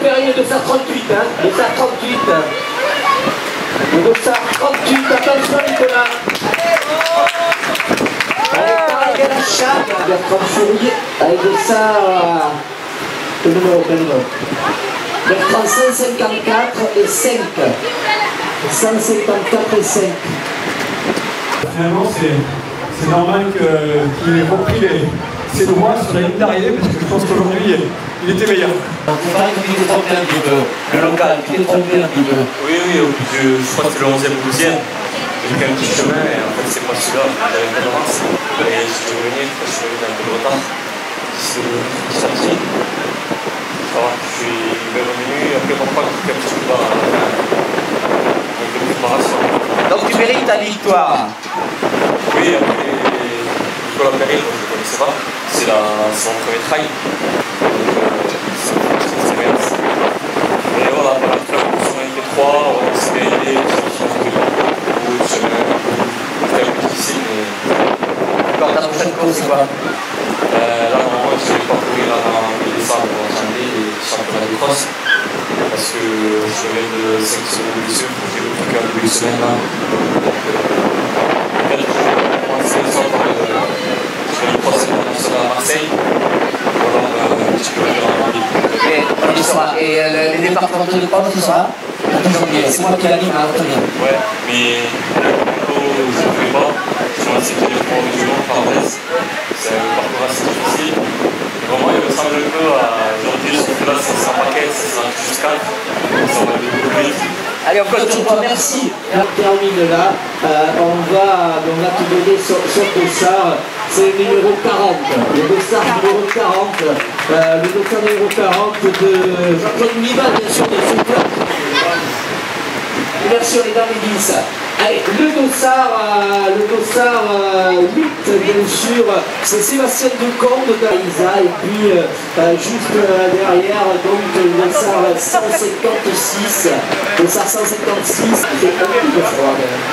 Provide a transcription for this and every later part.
Perrier, le dossard 38, hein. Le dossard 38. Le dossard 38, attention Nicolas. Allez, pareil à la chatte. Bertrand Fourier, avec le dossard. Le numéro, quel numéro? Bertrand 154 et 5. 154 et 5. Finalement, c'est normal qu'il ait repris ses droits sur la ligne d'arrivée parce que je pense qu'aujourd'hui, il était meilleur. C'est pareil qu'il était trompé un petit peu. Le local, il était trompé un petit peu. Oui, je crois que c'est le 11e ou 12e. J'ai fait un petit chemin et en fait, c'est moi celui-là. J'avais pas d'avance. Et je suis revenu, je suis revenu un peu de retard. Je suis sorti. Je suis revenu, après mon frère qui fait un petit peu de préparation. Donc tu mérites ta victoire. Oui, après Nicolas Perrier, je ne le connaissais pas. C'est son premier trail. C'est bien. Et voilà, par la fin, on a été 3, on s'est aidé, on s'est fait beaucoup de chemin. C'était un peu difficile, mais. Encore ta prochaine course, c'est quoi? Là, normalement, je vais parcourir en décembre en janvier les championnats de cross. Parce que je viens de 5 secondes de dessus, j'ai le truc en début de semaine là. Donc, je vais commencer soit par je fais le cross international à Marseille, ou alors je peux le faire en ville. Et les départementaux de Pau, ce sera c'est moi qui l'anime à retenir. Ouais, mais je ne fais pas. Je suis assez tenu pour régionaux par Brest. C'est un parcours assez difficile. Vraiment, il me semble que aujourd'hui, je trouve que là, c'est 100 paquets, c'est 100 jusqu'à 4. Ça va être beaucoup plus vite. Allez, on compte sur toi, merci. On termine là. On va te donner son dossard. C'est le numéro 40. Le dossard numéro 40. Le dossard numéro 40 de Jean-Claude Miva, bien sûr, de ce club. Merci, on est dans les 10. Allez, le dossard 8, bien sûr, c'est Sébastien Decombe d'Aïsa, et puis juste derrière, donc le dossard 156, le dossard 156, c'est un peu de froid.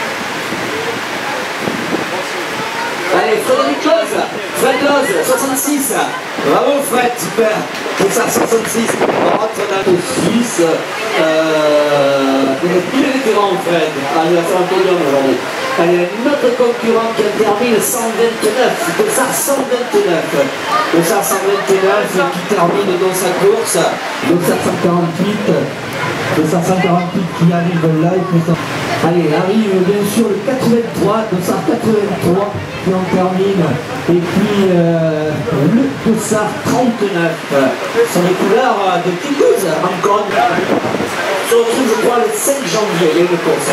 Allez, Frédéric Loz, Fred Loz, 66, bravo Fred, super, dossard 66, on rentre dans le 6, il est vétéran Fred, il va faire un podium aujourd'hui. Allez, notre concurrent qui a terminé 129, dossard 129, dossard 129 qui termine dans sa course, dossard 148, dossard 148 qui arrive là, allez, arrive bien sûr le 83, dossard 83 qui en termine, et puis le dossard 39 sur les couleurs de Toulouse, encore on se retrouve je crois le 5 janvier, il y a une course.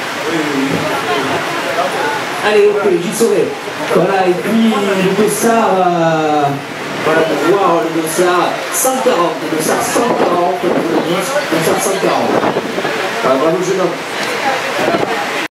Allez, ok, j'y saurai. Voilà, et puis le dossard, voilà pour voir le dossard 140, le dossard 140 pour le 10, le dossard 140. Voilà, bravo jeune homme.